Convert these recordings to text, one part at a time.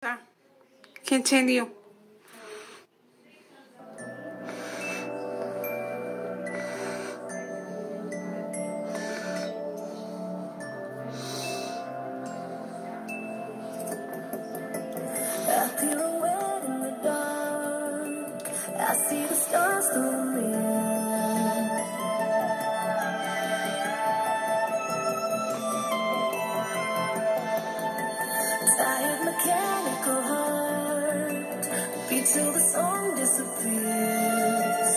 Continue. I feel wet in the dark. I see the stars through me. Tired mechanical heart beat till the song disappears.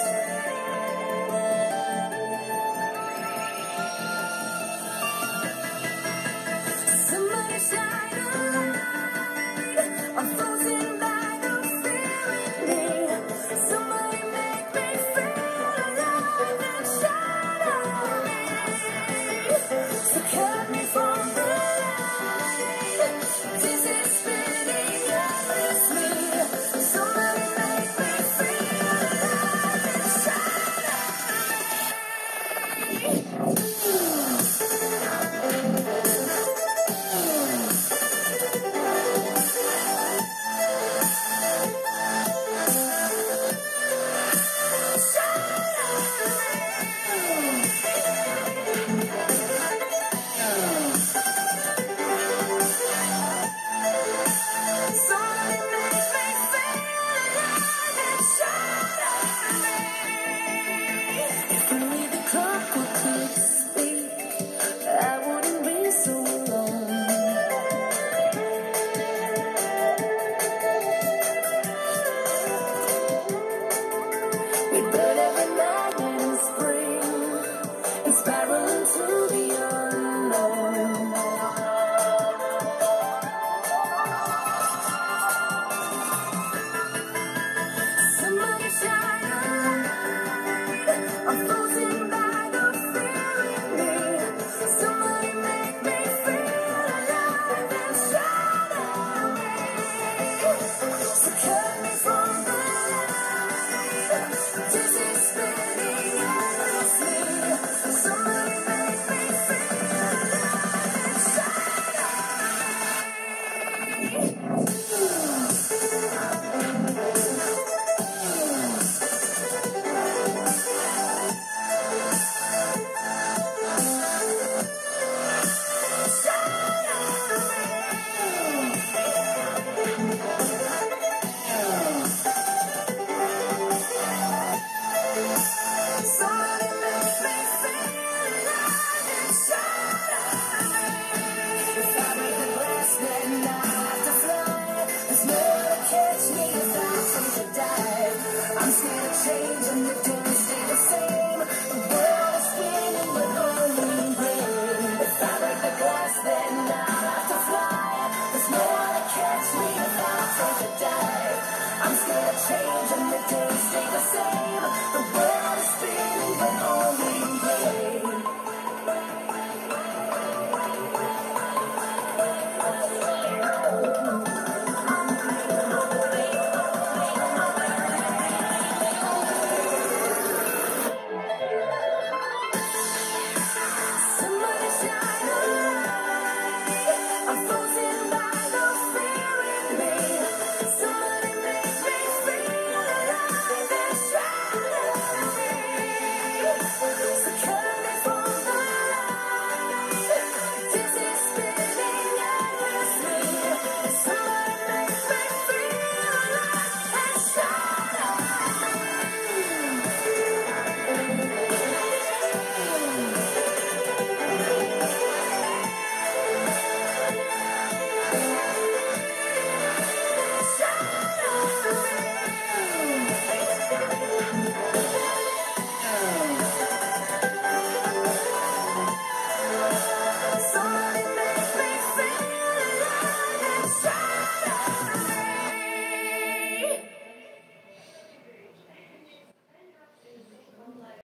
Somebody shine a light. I'm frozen by the fear in me. Somebody make me feel alive and shine on me. So cut me from the light. This is spinning endlessly. Somebody make me feel alive and shine on me. I'm scared of change and the days stay the same. The world is spinning, but only